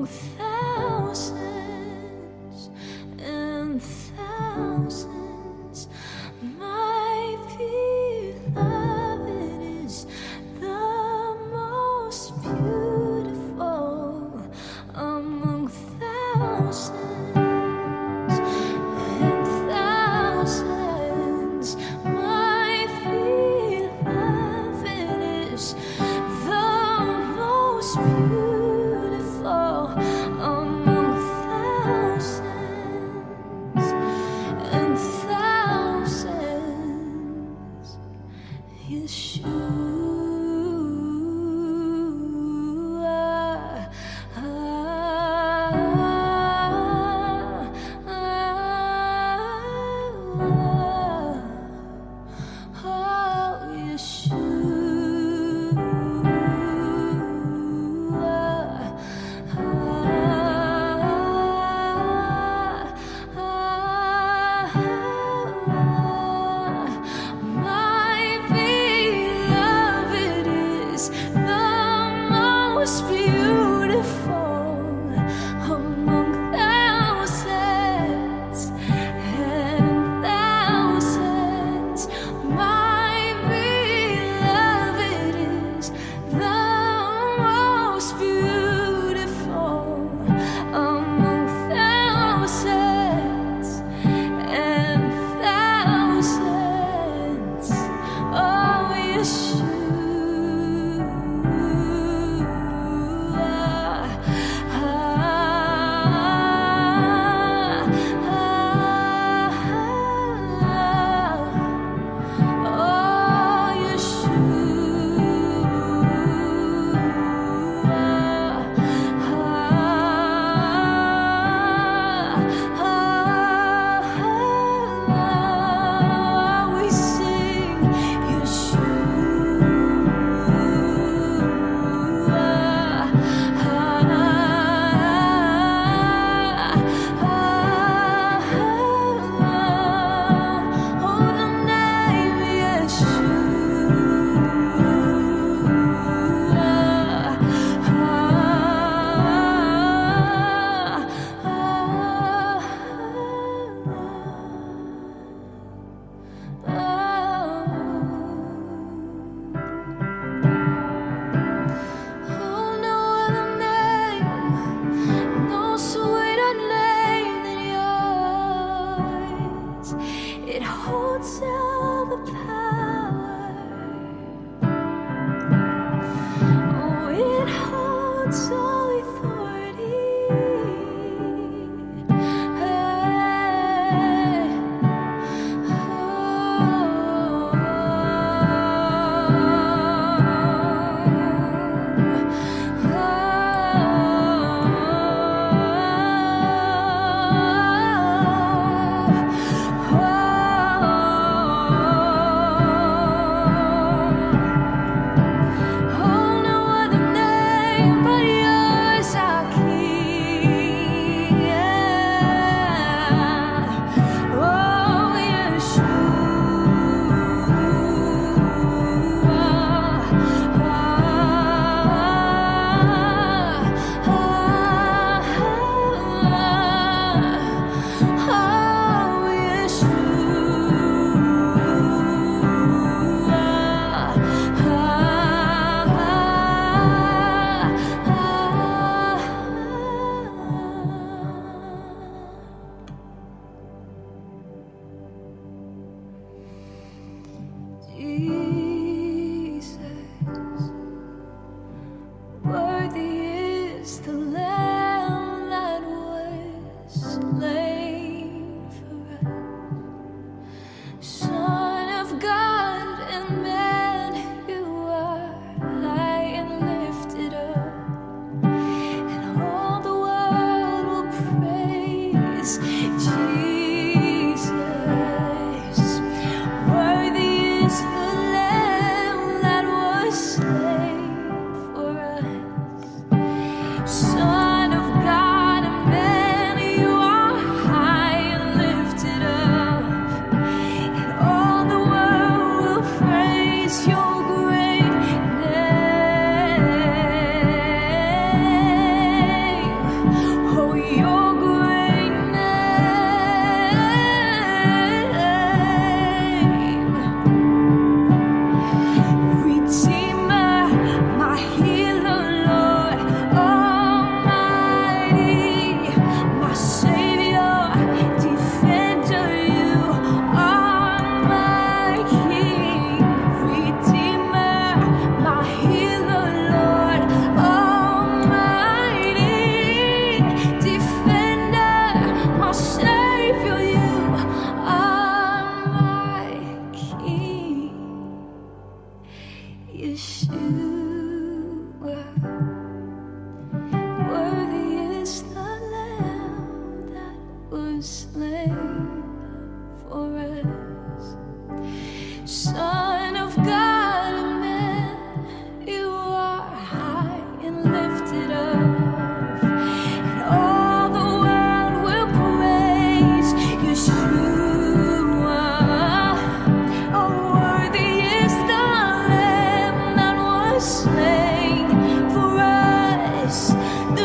thousands and thousands. My beloved is the most beautiful among thousands and thousands. My beloved is the most beautiful among thousands and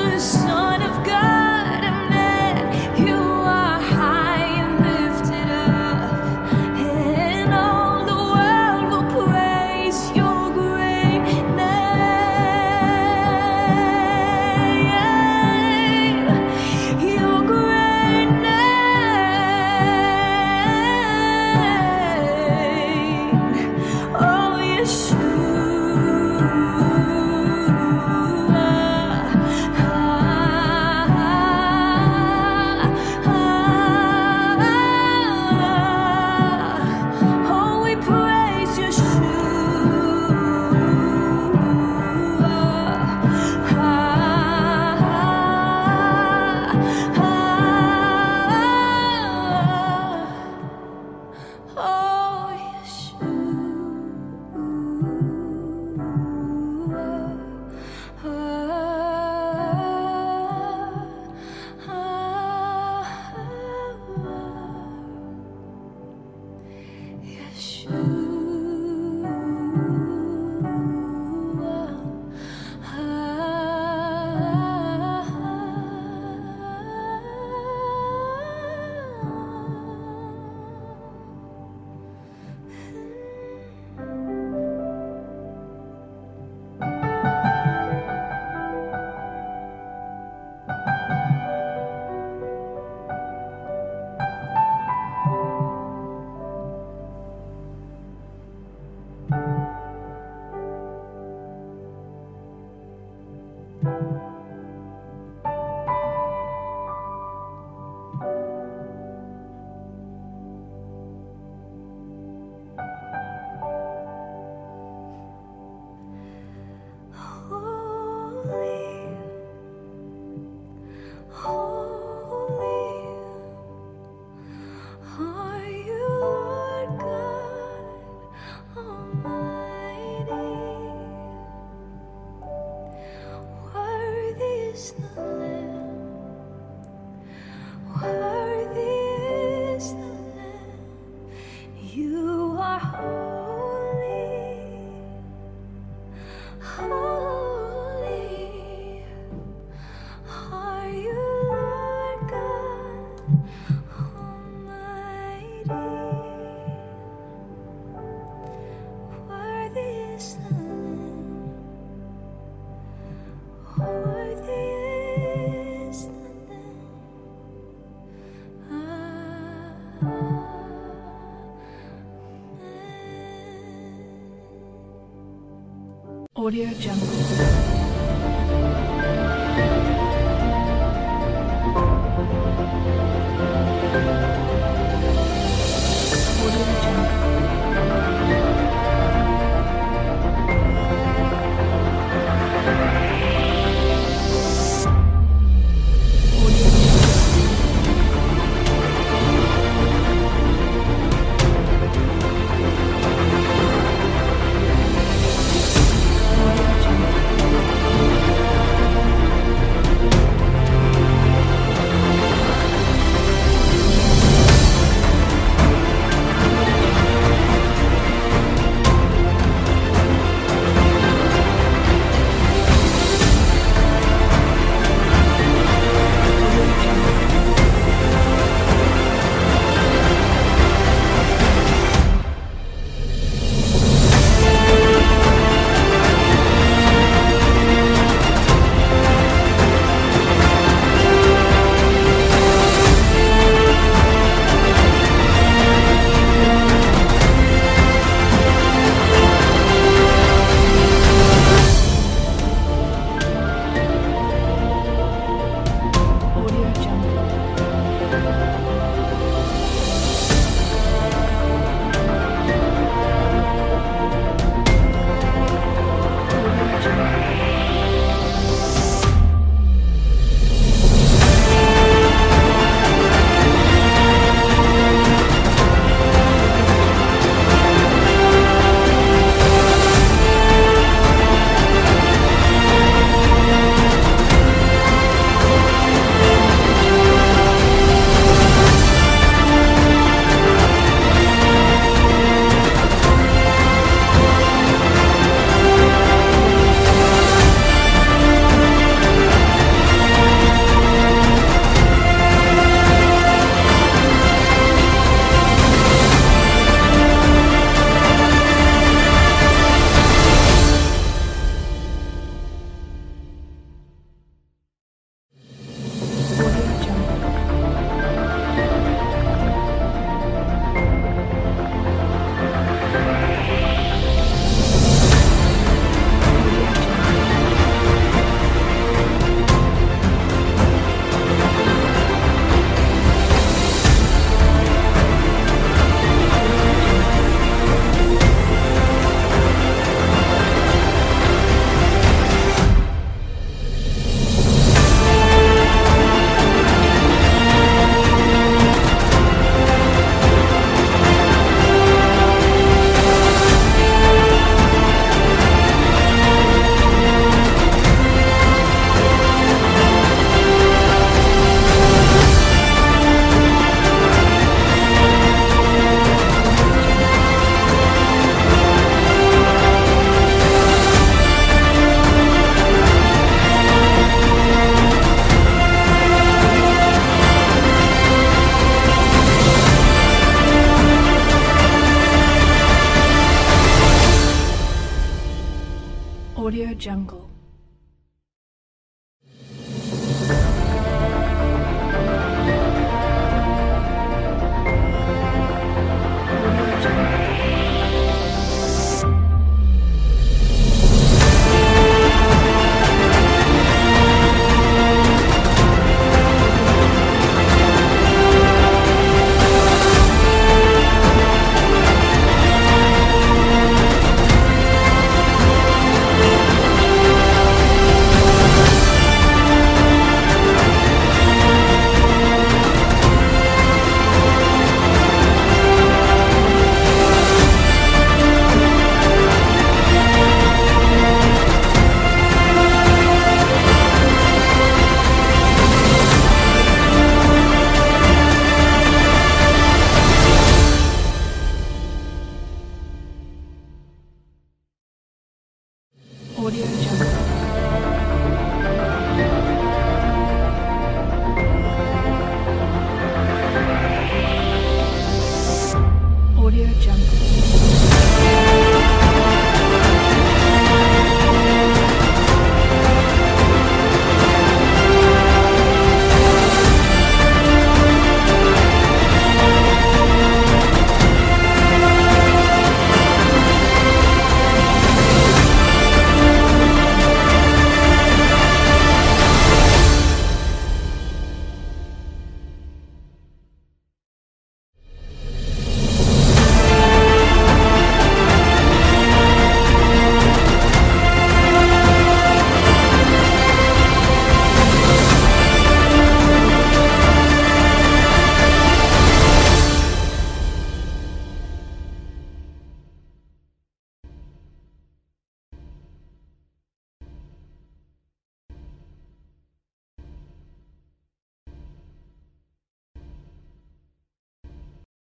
Audio Jungle.